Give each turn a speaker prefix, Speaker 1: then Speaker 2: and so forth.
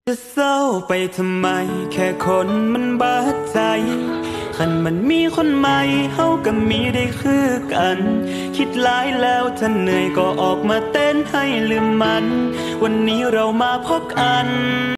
Speaker 1: จะเศร้าไปทำไมแค่คนมันบาดใจคันมันมีคนใหม่เฮาก็มีได้คือกันคิดหลายแล้วถ้าเหนื่อยก็ออกมาเต้นให้ลืมมันวันนี้เรามาพบกัน